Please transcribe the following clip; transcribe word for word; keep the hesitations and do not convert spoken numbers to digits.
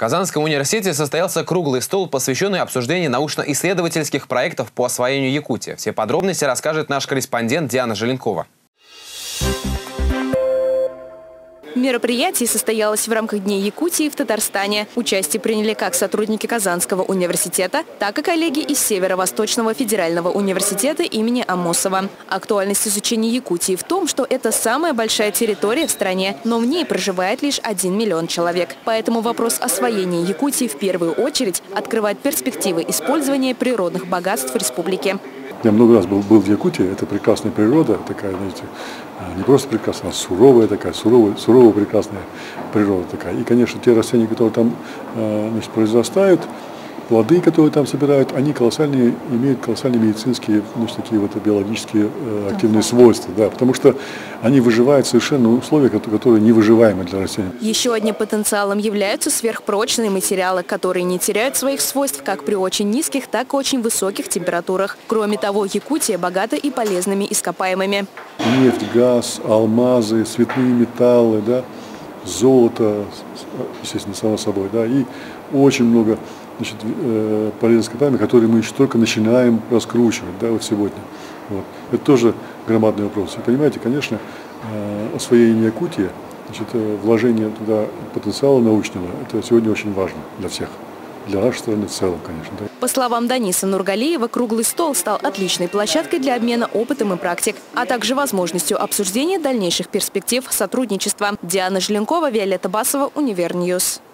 Казанском университете состоялся круглый стол, посвященный обсуждению научно-исследовательских проектов по освоению Якутии. Все подробности расскажет наш корреспондент Диана Желенкова. Мероприятие состоялось в рамках Дней Якутии в Татарстане. Участие приняли как сотрудники Казанского университета, так и коллеги из Северо-Восточного федерального университета имени Амосова. Актуальность изучения Якутии в том, что это самая большая территория в стране, но в ней проживает лишь один миллион человек. Поэтому вопрос освоения Якутии в первую очередь открывает перспективы использования природных богатств республики. Я много раз был, был в Якутии, это прекрасная природа, такая, знаете, не просто прекрасная, а суровая такая, суровая, суровая прекрасная природа такая. И, конечно, те растения, которые там, значит, произрастают, плоды, которые там собирают, они колоссальные, имеют колоссальные медицинские, значит, такие вот биологические э, активные свойства, да, потому что они выживают совершенно в условиях, которые невыживаемы для растений. Еще одним потенциалом являются сверхпрочные материалы, которые не теряют своих свойств как при очень низких, так и очень высоких температурах. Кроме того, Якутия богата и полезными ископаемыми. Нефть, газ, алмазы, цветные металлы, да, золото, естественно, само собой, да, и очень много, значит, полезных ископаемых, которые мы еще только начинаем раскручивать, да, вот сегодня. Вот. Это тоже громадный вопрос. И понимаете, конечно, освоение Якутии, значит, вложение туда потенциала научного, это сегодня очень важно для всех. Для нашей страны в целом, конечно. Да. По словам Даниса Нургалиева, круглый стол стал отличной площадкой для обмена опытом и практик, а также возможностью обсуждения дальнейших перспектив сотрудничества. Диана Желенкова, Виолетта Басова, Универньюз.